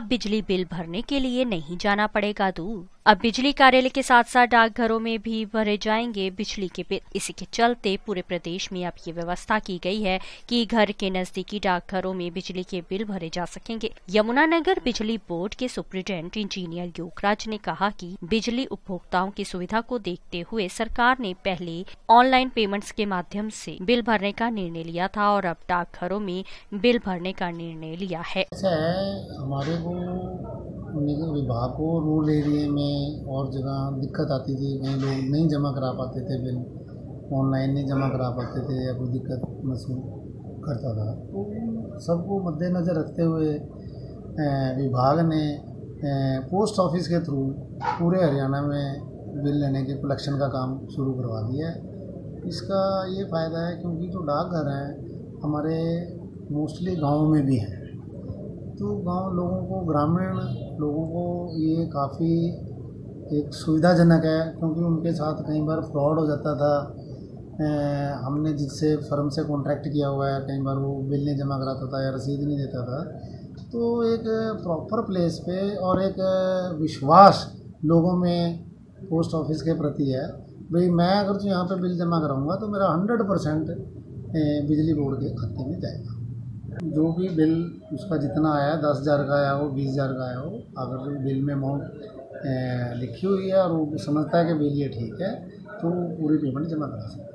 बिजली बिल भरने के लिए नहीं जाना पड़ेगा दूर। अब बिजली कार्यालय के साथ साथ डाकघरों में भी भरे जाएंगे बिजली के बिल। इसी के चलते पूरे प्रदेश में अब ये व्यवस्था की गई है कि घर के नजदीकी डाकघरों में बिजली के बिल भरे जा सकेंगे। यमुनानगर बिजली बोर्ड के सुप्रीटेंडेंट इंजीनियर योगराज ने कहा कि बिजली उपभोक्ताओं की सुविधा को देखते हुए सरकार ने पहले ऑनलाइन पेमेंट्स के माध्यम से बिल भरने का निर्णय लिया था और अब डाकघरों में बिल भरने का निर्णय लिया है। ऐसा है, हमारे को विभाग को रूरल एरिया में और जगह दिक्कत आती थी, कहीं लोग नहीं जमा करा पाते थे बिल, ऑनलाइन नहीं जमा करा पाते थे या कोई दिक्कत महसूस करता था। तो सबको मद्देनज़र रखते हुए विभाग ने पोस्ट ऑफिस के थ्रू पूरे हरियाणा में बिल लेने के कलेक्शन का काम शुरू करवा दिया है। इसका ये फ़ायदा है क्योंकि जो डाकघर हैं हमारे मोस्टली गाँव में भी हैं, तो गांव लोगों को, ग्रामीण लोगों को ये काफ़ी एक सुविधाजनक है, क्योंकि उनके साथ कई बार फ्रॉड हो जाता था। हमने जिससे फर्म से कॉन्ट्रैक्ट किया हुआ है, कई बार वो बिल नहीं जमा कराता था या रसीद नहीं देता था। तो एक प्रॉपर प्लेस पे और एक विश्वास लोगों में पोस्ट ऑफिस के प्रति है, भाई मैं अगर जो यहाँ पे बिल जमा कराऊंगा तो मेरा 100% बिजली बोर्ड के खाते में जाएगा। जो भी बिल उसका जितना आया, 10,000 का आया हो, 20,000 का आया हो, अगर बिल में अमाउंट लिखी हुई है और वो समझता है कि बिल ये ठीक है तो पूरी पेमेंट जमा करा सकता है।